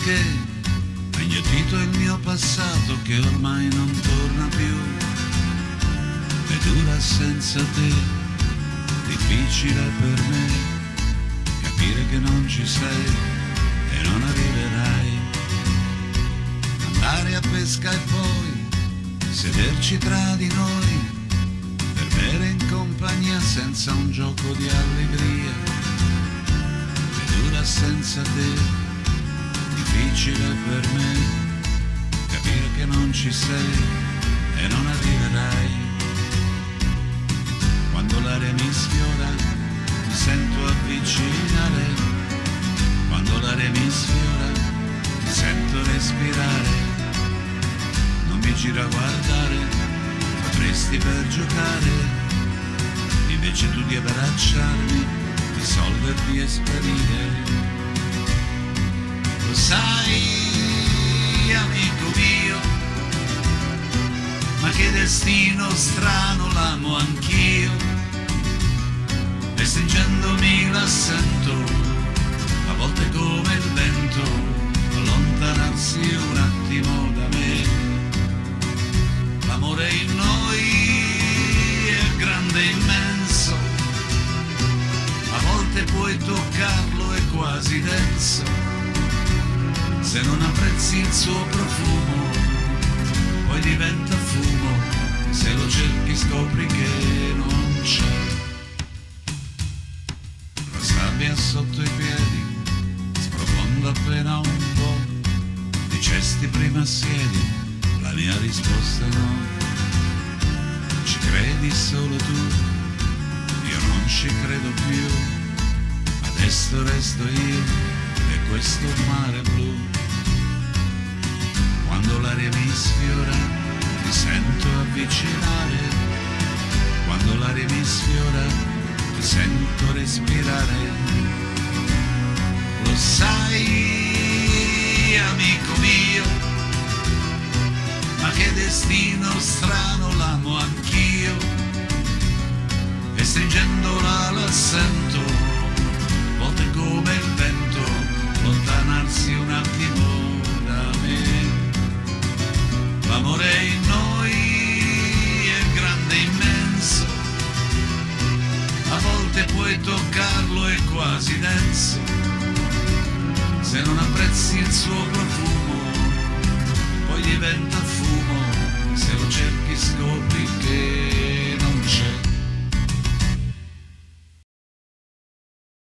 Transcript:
che ha inghiottito il mio passato che ormai non torna più. È dura senza te, difficile per me capire che non ci sei e non arriverai. Andare a pesca e poi sederci tra di noi per bere in compagnia senza un gioco di allegria. È dura senza te, difficile per me capire che non ci sei e non arriverai. Quando l'aria mi sfiora mi sento avvicinare, quando l'aria mi sfiora ti sento respirare. Non mi giro a guardare, potresti per giocare, invece tu di abbracciarmi, dissolverti e sparire. Lo sai, amico mio, ma che destino strano, l'amo anch'io, e stringendomi la sento, a volte come il vento, allontanarsi un attimo da me. L'amore in noi è grande e immenso, a volte puoi toccarlo, è quasi denso, se non apprezzi il suo profumo poi diventa fumo, se lo cerchi scopri che non c'è. La sabbia sotto i piedi sprofonda appena un po', dicesti prima siedi, la mia risposta è no. Ci credi solo tu, io non ci credo più, adesso resto io e questo mare blu. Quando l'aria mi sfiora ti sento avvicinare, quando l'aria mi sfiora ti sento respirare. Lo sai, amico mio, ma che destino strano, l'amo anch'io, e stringendola la sento, volte come il vento, allontanarsi un attimo da me. L'amore in noi è grande e immenso, a volte puoi toccarlo, è quasi denso, se non apprezzi il suo profumo